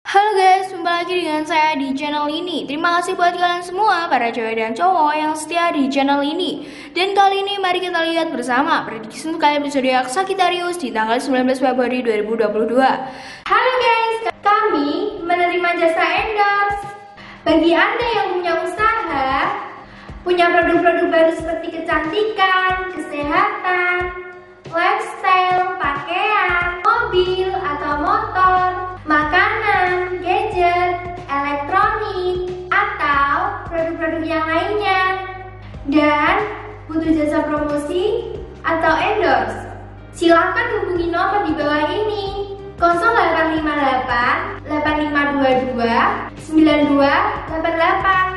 Halo guys, jumpa lagi dengan saya di channel ini. Terima kasih buat kalian semua, para cewek dan cowok yang setia di channel ini. Dan kali ini mari kita lihat bersama prediksi untuk kalian zodiak Sagittarius di tanggal 19 Februari 2022. Halo guys, kami menerima jasa endorse. Bagi Anda yang punya usaha, punya produk-produk baru seperti kecantikan, kesehatan, lifestyle, pakaian, mobil atau motor, makanan, gadget, elektronik, atau produk-produk yang lainnya, dan butuh jasa promosi atau endorse, silakan hubungi nomor di bawah ini 0858 8522 9288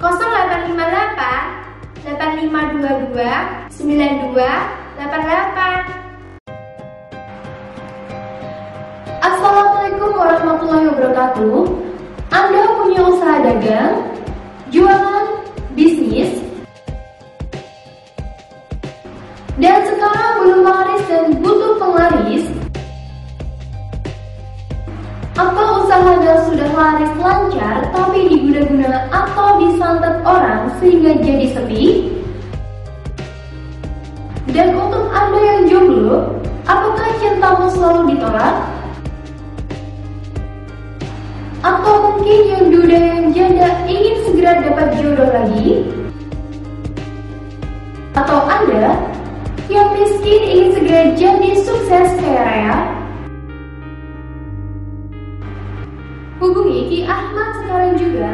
0858 8522 9288. Assalamualaikum warahmatullahi wabarakatuh. Anda punya usaha dagang, jualan, bisnis, dan sekarang belum laris dan butuh penglaris? Apa usaha Anda sudah laris lancar tapi diguna-guna atau disantet orang sehingga jadi sepi? Dan untuk Anda yang jomblo, apakah cintamu selalu ditolak? Atau mungkin yang duda yang janda ingin segera dapat jodoh lagi? Atau Anda yang miskin ingin segera jadi sukses kaya raya? Hubungi Ki Ahmad sekarang juga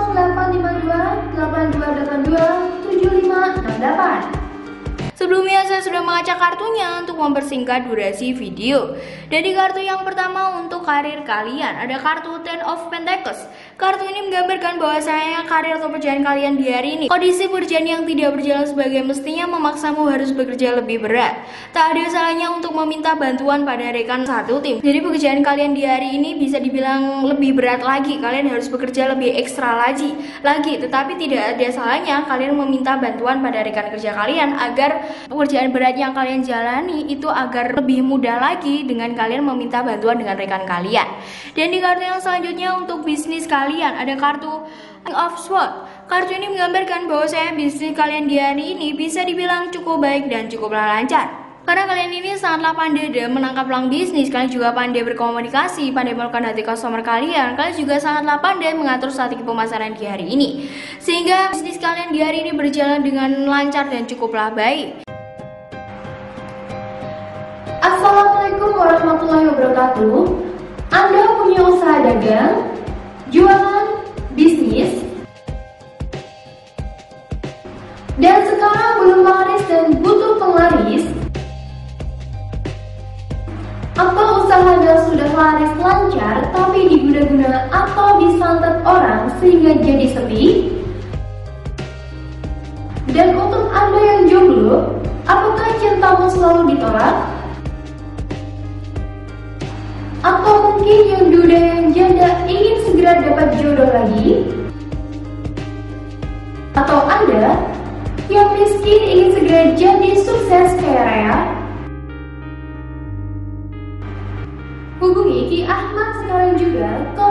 0852 8282 7568. Sebelumnya saya sudah mengacak kartunya untuk mempersingkat durasi video. Dari kartu yang pertama untuk karir kalian, ada kartu Ten of Pentacles. Kartu ini menggambarkan bahwasanya karir atau pekerjaan kalian di hari ini, kondisi pekerjaan yang tidak berjalan sebagai mestinya memaksamu harus bekerja lebih berat. Tak ada salahnya untuk meminta bantuan pada rekan satu tim. Jadi pekerjaan kalian di hari ini bisa dibilang lebih berat lagi. Kalian harus bekerja lebih ekstra lagi. Tetapi tidak ada salahnya kalian meminta bantuan pada rekan kerja kalian agar pekerjaan berat yang kalian jalani itu agar lebih mudah lagi dengan kalian meminta bantuan dengan rekan kalian. Dan di kartu yang selanjutnya untuk bisnis kalian, ada kartu King of Swords. Kartu ini menggambarkan bahwa bisnis kalian di hari ini bisa dibilang cukup baik dan cukup lancar. Karena kalian ini sangatlah pandai dalam menangkap peluang bisnis, kalian juga pandai berkomunikasi, pandai melakukan hati customer kalian juga sangatlah pandai mengatur strategi pemasaran di hari ini. Sehingga bisnis kalian di hari ini berjalan dengan lancar dan cukuplah baik. Assalamualaikum warahmatullahi wabarakatuh. Anda punya usaha dagang, jualan, bisnis, dan sekarang belum laris dan butuh penglaris? Apa usaha Anda sudah laris lancar tapi diguna-guna atau disantet orang sehingga jadi sepi? Dan untuk Anda yang jomblo, apakah cintamu selalu ditolak? Atau mungkin yang duda yang janda ingin segera dapat jodoh lagi? Atau Anda yang miskin ingin segera jadi sukses kaya raya? Hubungi Ki Ahmad sekarang juga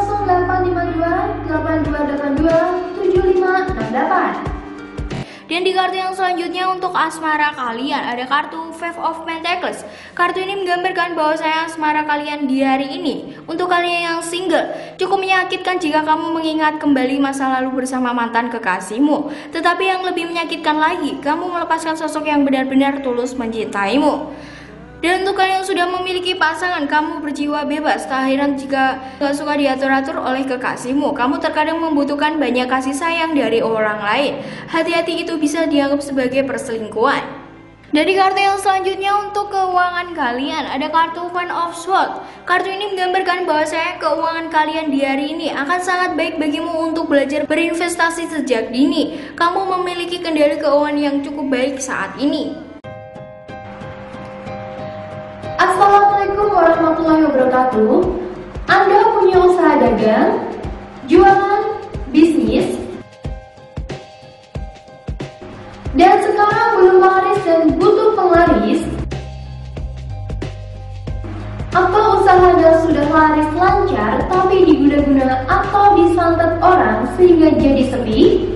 0852 8282 7568. Dan di kartu yang selanjutnya untuk asmara kalian, ada kartu Five of Pentacles. Kartu ini menggambarkan bahwa asmara kalian di hari ini, untuk kalian yang single, cukup menyakitkan jika kamu mengingat kembali masa lalu bersama mantan kekasihmu. Tetapi yang lebih menyakitkan lagi, kamu melepaskan sosok yang benar-benar tulus mencintaimu. Dan untuk kalian yang sudah memiliki pasangan, kamu berjiwa bebas. Tak heran jika gak suka diatur-atur oleh kekasihmu. Kamu terkadang membutuhkan banyak kasih sayang dari orang lain. Hati-hati, itu bisa dianggap sebagai perselingkuhan. Dari kartu yang selanjutnya untuk keuangan kalian, ada kartu One of Swords. Kartu ini menggambarkan bahwa keuangan kalian di hari ini akan sangat baik bagimu untuk belajar berinvestasi sejak dini. Kamu memiliki kendali keuangan yang cukup baik saat ini. Assalamualaikum warahmatullahi wabarakatuh. Anda punya usaha dagang, jualan, bisnis, dan sekarang belum laris dan butuh penglaris? Apa usaha Anda sudah laris lancar tapi digunakan orang sehingga jadi sepi?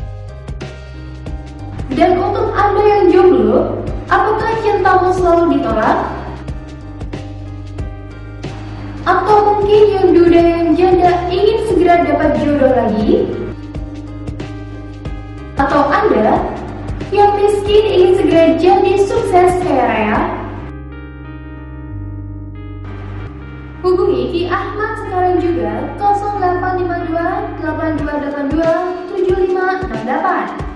Dan untuk Anda yang jomblo, apakah cintamu selalu ditolak? Atau mungkin yang duda yang janda ingin segera dapat jodoh lagi? Atau Anda yang miskin ingin segera jadi sukses kaya raya? Hubungi Ki Ahmad sekarang juga 0852 8282 7568.